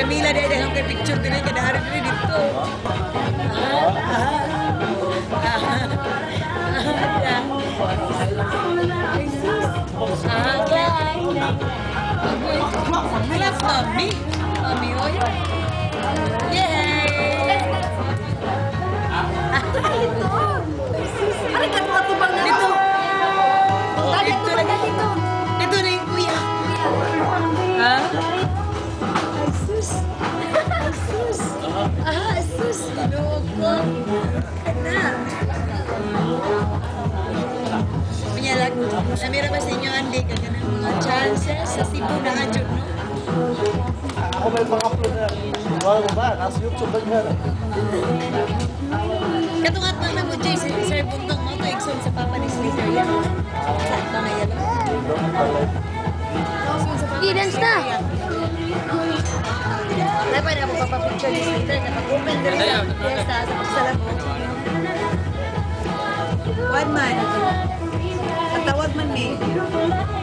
Jamila dia dah sampai picture tu ni kada hari ni dito. Clap mami, mami oi. Yay! Ano ka tubang na Dito. Dito Dito na lagi. dito. Dito na yung kuya. Ha? Sus. Sus. Sus. Loko. Kana. Pinyalag. Namira ba sa inyo, Andy, ka ng mga chances sa Cebu na adjud, no? Ako may pang-upload na. Wala ba? Nasa YouTube ba yan? Katungat na na mo, Jay, si Sir Buntong mo, to Exxon sa Papa ni Slater yan. Sakto na yan. I-dance na. Wala pa na ako papapicture ni Slater, kapag-open din sa fiesta, sa pasalabot. One man. Katawag man, may.